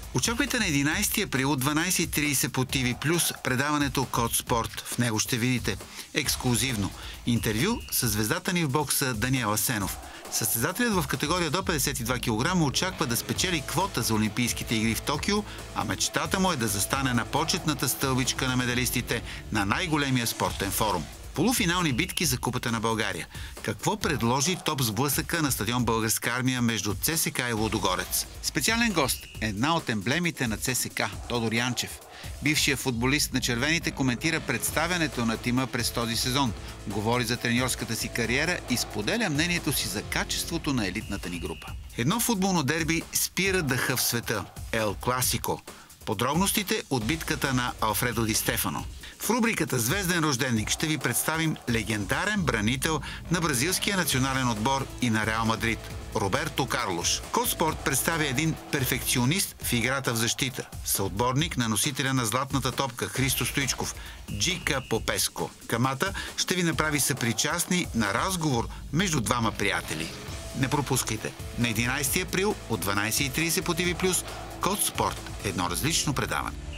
Очаквайте на 11 април от 12:30 по TV+, предаването Код Спорт. В него ще видите ексклузивно интервю с звездата ни в бокса Даниел Асенов. Състезателят в категория до 52 кг очаква да спечели квота за Олимпийските игри в Токио, а мечтата му е да застане на почетната стълбичка на медалистите на най-големия спортен форум. Полуфинални битки за Купата на България. Какво предложи топ сблъсъка на стадион Българска армия между ЦСКА и Лудогорец? Специален гост – една от емблемите на ЦСКА – Тодор Янчев. Бившият футболист на червените коментира представянето на тима през този сезон. Говори за треньорската си кариера и споделя мнението си за качеството на елитната ни група. Едно футболно дерби спира дъха в света – Ел Класико. Подробностите от битката на Алфредо Ди Стефано. В рубриката «Звезден рожденик» ще ви представим легендарен бранител на бразилския национален отбор и на Реал Мадрид – Роберто Карлош. Код Спорт представя един перфекционист в играта в защита, съотборник на носителя на златната топка Христо Стоичков – Джика Попеско. Камата ще ви направи съпричастни на разговор между двама приятели. Не пропускайте! На 11 април от 12:30 по TV+, Код Спорт – едно различно предаване.